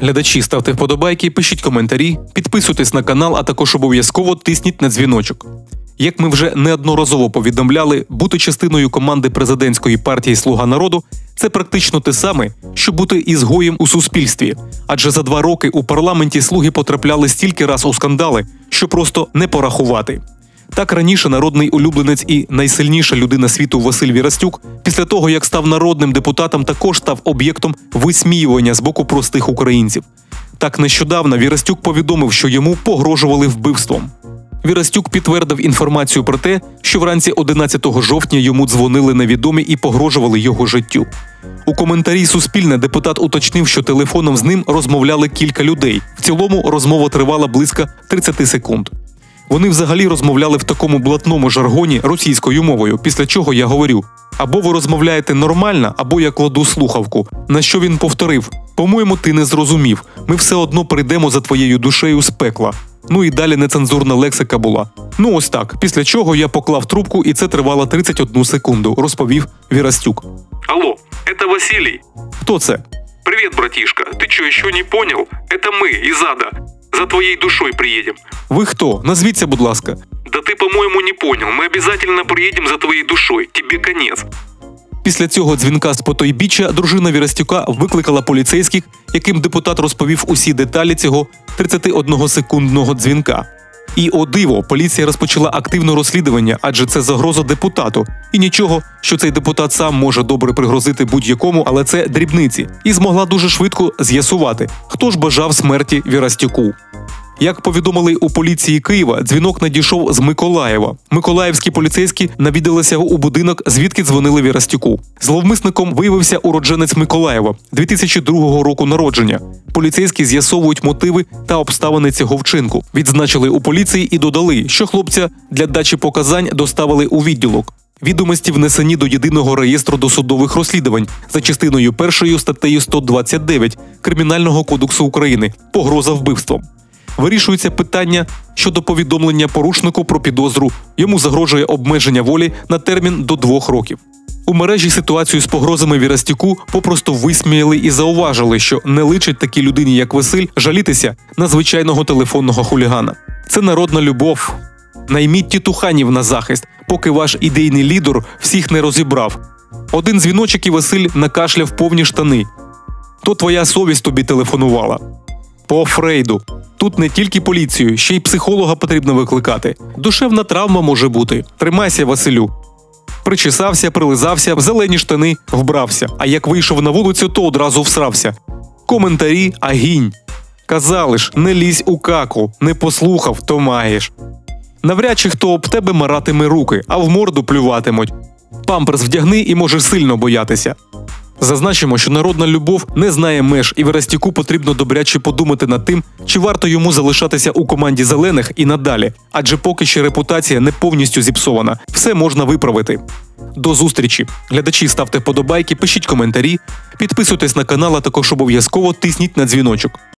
Глядачі, ставте вподобайки, пишіть коментарі, підписуйтесь на канал, а також обов'язково тисніть на дзвіночок. Як ми вже неодноразово повідомляли, бути частиною команди президентської партії «Слуга народу» – це практично те саме, що бути ізгоєм у суспільстві. Адже за 2 роки у парламенті «Слуги» потрапляли стільки раз у скандали, що просто не порахувати. Так раніше народний улюбленець і найсильніша людина світу Василь Вірастюк, після того, як став народним депутатом, також став об'єктом висміювання з боку простих українців. Так нещодавно Вірастюк повідомив, що йому погрожували вбивством. Вірастюк підтвердив інформацію про те, що вранці 11 жовтня йому дзвонили невідомі і погрожували його життю. У коментарі «Суспільне» депутат уточнив, що телефоном з ним розмовляли кілька людей. В цілому розмова тривала близько 30 секунд. Вони взагалі розмовляли в такому блатному жаргоні російською мовою, після чого я говорю: або ви розмовляєте нормально, або я кладу слухавку. На що він повторив: по-моєму, ти не зрозумів, ми все одно прийдемо за твоєю душею з пекла. Ну і далі нецензурна лексика була. Ну ось так, після чого я поклав трубку, і це тривало 31 секунду, розповів Вірастюк. Алло, это Василий. Хто це? Привет, братишка. Ты что, еще не понял? Это мы из ада. За твоей душой приедем. Ви хто? Назвіться, будь ласка. Да ты, по-моему, не понял. Мы обязательно приедем за твоей душой. Тебе конец. Після цього дзвінка з потойбіччя дружина Вірастюка викликала поліцейських, яким депутат розповів усі деталі цього 31-секундного дзвінка. І, о диво, поліція розпочала активне розслідування, адже це загроза депутату. І нічого, що цей депутат сам може добре пригрозити будь-якому, але це дрібниці. І змогла дуже швидко з'ясувати, хто ж бажав смерті Вірастюку. Як повідомили у поліції Києва, дзвінок надійшов з Миколаєва. Миколаївські поліцейські навідалися у будинок, звідки дзвонили Вірастюку. Зловмисником виявився уродженець Миколаєва, 2002 року народження. Поліцейські з'ясовують мотиви та обставини цього вчинку. Відзначили у поліції і додали, що хлопця для дачі показань доставили у відділок. Відомості внесені до Єдиного реєстру досудових розслідувань за частиною 1 статтею 129 Кримінального кодексу України «Погроза вбивством». Вирішується питання щодо повідомлення порушнику про підозру. Йому загрожує обмеження волі на термін до 2 років. У мережі ситуацію з погрозами Вірастюку попросту висміяли і зауважили, що не личить такій людині, як Василь, жалітися на звичайного телефонного хулігана. Це народна любов. Найміть тітуханів на захист, поки ваш ідейний лідер всіх не розібрав. Один дзвіночок і Василь накашляв повні штани. То твоя совість тобі телефонувала. По Фрейду. Тут не тільки поліцію, ще й психолога потрібно викликати. Душевна травма може бути. Тримайся, Василю. Причесався, прилизався, в зелені штани вбрався. А як вийшов на вулицю, то одразу всрався. Коментарі – агінь. Казали ж, не лізь у каку, не послухав, то маєш. Навряд чи хто об тебе маратиме руки, а в морду плюватимуть. Памперс вдягни і можеш сильно боятися. Зазначимо, що народна любов не знає меж, і Вірастюку потрібно добряче подумати над тим, чи варто йому залишатися у команді зелених і надалі, адже поки ще репутація не повністю зіпсована, все можна виправити. До зустрічі! Глядачі, ставте вподобайки, пишіть коментарі, підписуйтесь на канал, а також обов'язково тисніть на дзвіночок.